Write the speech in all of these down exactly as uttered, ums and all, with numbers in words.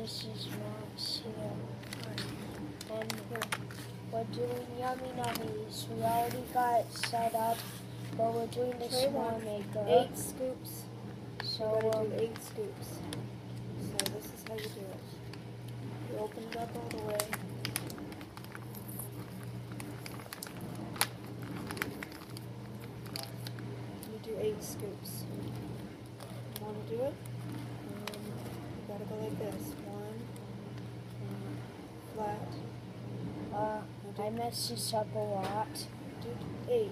this is Max here. And we're doing Yummy Nummies. We already got it set up, but we're doing the s'more maker. Eight scoops. So We're going um, to do eight scoops. So this is how you do it. You open it up all the way. You do eight scoops. You want to do it? Um, you gotta go like this. One, um, flat. uh, I messed this up a lot. Do eight.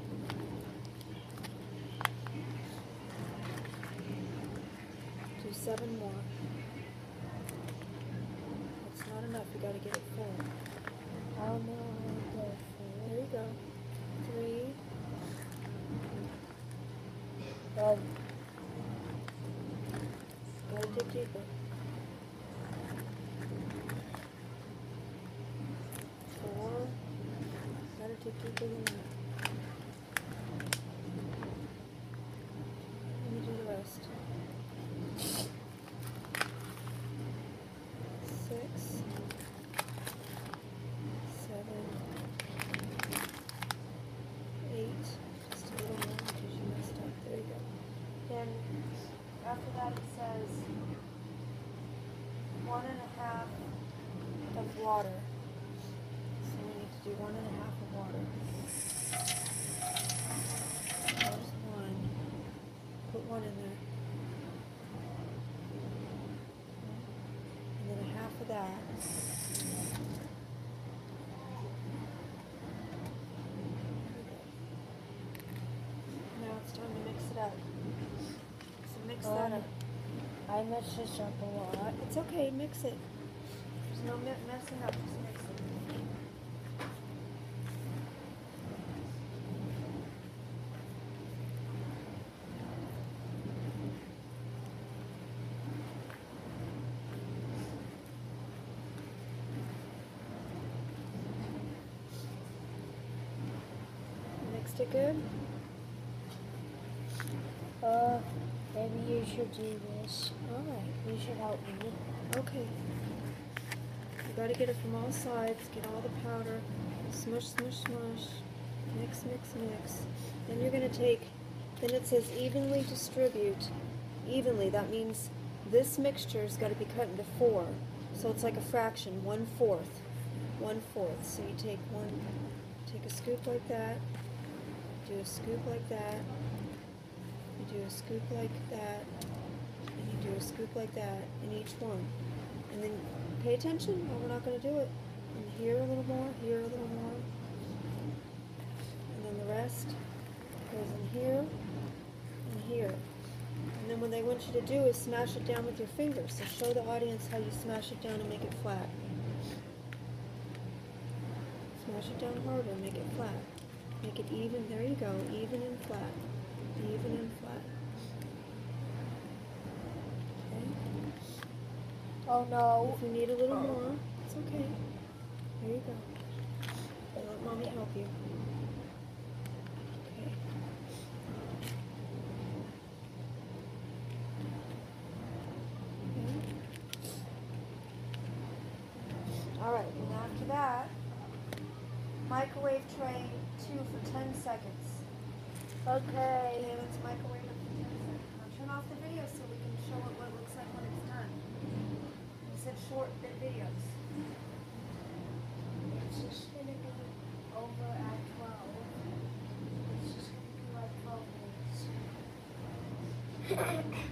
Do seven more. That's not enough. You gotta get it full. I don't know how to go There you go. Three. for it. Um, Gotta dig deeper. Four. Gotta dig deeper than that. Let me do the rest. Six. Seven. Eight. Just a little more because you messed up. There you go. Then after that it says one and a half of water. So we need to do one and a half of water. There's one. Put one in there. And then a half of that. Now it's time to mix it up. So mix that Um, up. I messed this up a lot. It's okay, mix it. There's no me- messing up, just mix it. Mixed it good? Uh, maybe you should do this. Alright, You should help me. okay. You gotta get it from all sides, get all the powder, smush, smush, smush, mix, mix, mix. Then you're gonna take, then it says evenly distribute. Evenly, that means this mixture's gotta be cut into four. So it's like a fraction, one fourth, one fourth. So you take one, take a scoop like that, do a scoop like that, you do a scoop like that, and you do a scoop like that in each one. And then pay attention, or we're not going to do it. And here a little more, here a little more. And then the rest goes in here and here. And then what they want you to do is smash it down with your fingers. So show the audience how you smash it down and make it flat. Smash it down harder, make it flat. Make it even, there you go, even and flat. Even and flat. Okay. Oh no. If you need a little more, it's okay. There you go. And let mommy help you. Okay. Okay. All right, and after that, microwave tray two for ten seconds. Okay. Okay, let's microwave it for ten seconds. Now turn off the video so we can show it what it looks like when it's done. We said short bit videos. It's just gonna be over at twelve. It's just gonna be like twelve minutes.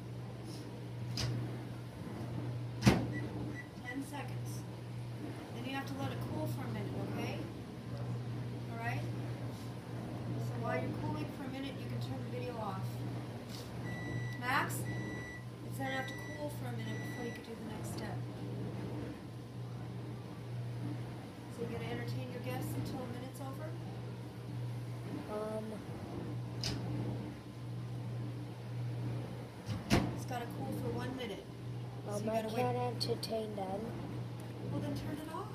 ten seconds. Then you have to let it cool for a minute, okay? Alright? So while you're cooling for a minute, you can turn the video off. Max? It said I have to cool for a minute before you can do the next step. So you're going to entertain your guests until a minute's over? Um, It's got to cool for one minute. So um you I gotta can't wait. entertain them. Well, then turn it off.